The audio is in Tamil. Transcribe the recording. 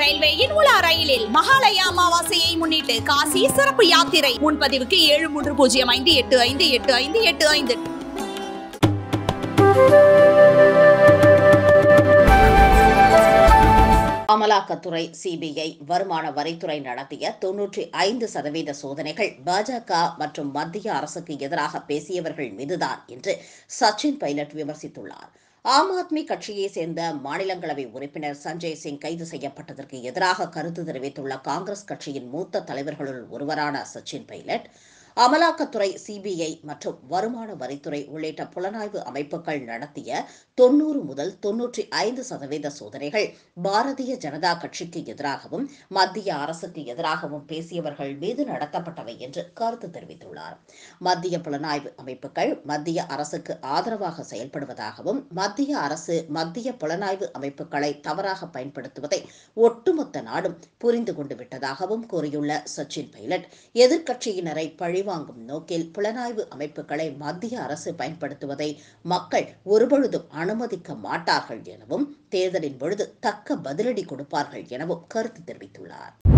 ரயில்வேயின் உலா ரயிலில் மகாலய அமாவாசையை முன்னிட்டு காசி சிறப்பு யாத்திரை. முன்பதிவுக்கு 7305885885. அமலாக்கத்துறை CBI வருமான வரித்துறை நடத்திய 95% சோதனைகள் பாஜக மற்றும் மத்திய அரசுக்கு எதிராக பேசியவர்கள் மீதுதான் என்று சச்சின் பைலட் விமர்சித்துள்ளார். ஆம் ஆத்மி கட்சியை சேர்ந்த மாநிலங்களவை உறுப்பினர் சஞ்சய் சிங் கைது செய்யப்பட்டதற்கு எதிராக கருத்து தெரிவித்துள்ள காங்கிரஸ் கட்சியின் மூத்த தலைவர்களுள் ஒருவரான சச்சின் பைலட், அமலாக்கத்துறை CBI மற்றும் வருமான வரித்துறை உள்ளிட்ட புலனாய்வு அமைப்புகள் நடத்திய 90 முதல் 95% சோதனைகள் பாரதிய ஜனதா கட்சிக்கு எதிராகவும் மத்திய அரசுக்கு எதிராகவும் பேசியவர்கள் மீது நடத்தப்பட்டவை என்று கருத்து தெரிவித்துள்ளார். மத்திய புலனாய்வு அமைப்புகள் மத்திய அரசுக்கு ஆதரவாக செயல்படுவதாகவும் மத்திய அரசு மத்திய புலனாய்வு அமைப்புகளை தவறாக பயன்படுத்துவதை ஒட்டுமொத்த நாடும் புரிந்து கொண்டு விட்டதாகவும் கூறியுள்ள சச்சின் பைலட், எதிர்க்கட்சியினரை பழிவாங்கும் நோக்கில் புலனாய்வு அமைப்புகளை மத்திய அரசு பயன்படுத்துவதை மக்கள் ஒருபொழுதும் அனுமதிக்க மாட்டார்கள் எனவும் தேர்தலின் பொழுது தக்க பதிலடி கொடுப்பார்கள் எனவும் கருத்து தெரிவித்துள்ளார்.